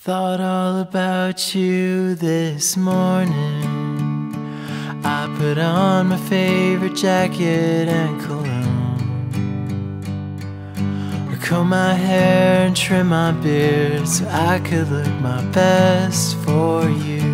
Thought all about you this morning. I put on my favorite jacket and cologne. I comb my hair and trim my beard so I could look my best for you.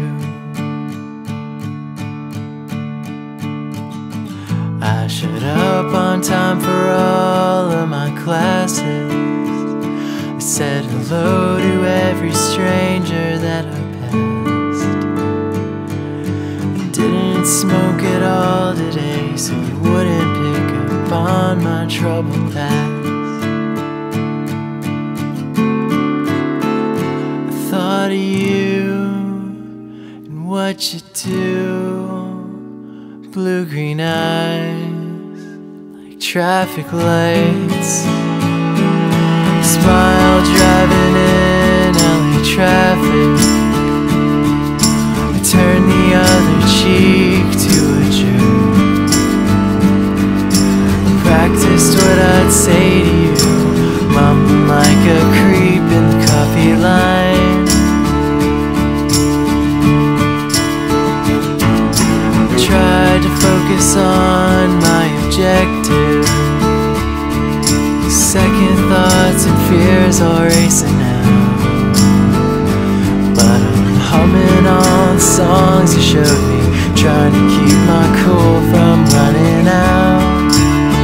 I showed up on time for all of my classes. I said hello to every stranger that I passed. I didn't smoke at all today, so you wouldn't pick up on my troubled past. I thought of you and what you do. Blue-green eyes like traffic lights. Smile driving in LA traffic. I turn the other cheek to a jerk. I practiced what I'd say to you, mumbling like a creep in the coffee line. I tried to focus on my objective. Second thoughts and fears are racing now, but I'm humming all the songs you showed me, trying to keep my cool from running out.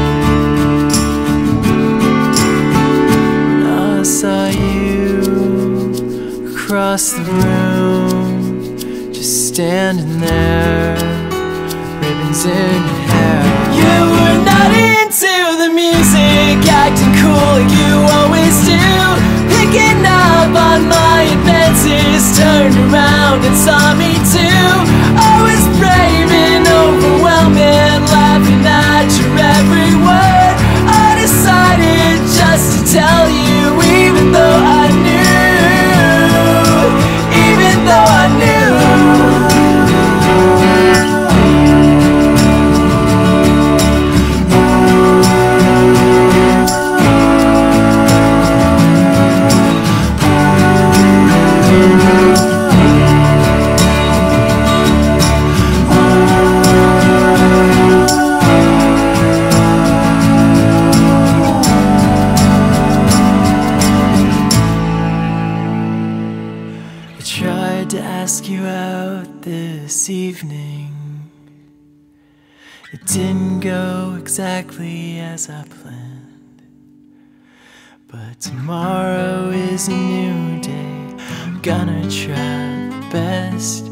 And I saw you across the room, just standing there, ribbons in your hair. You were not into the music, acting cool like you always do, picking up on my advances, turned around and saw me too. I was brave and overwhelming, laughing at your every word. I decided just to tell you, even though I knew, even though I knew. Tried to ask you out this evening. It didn't go exactly as I planned, but tomorrow is a new day. I'm gonna try the best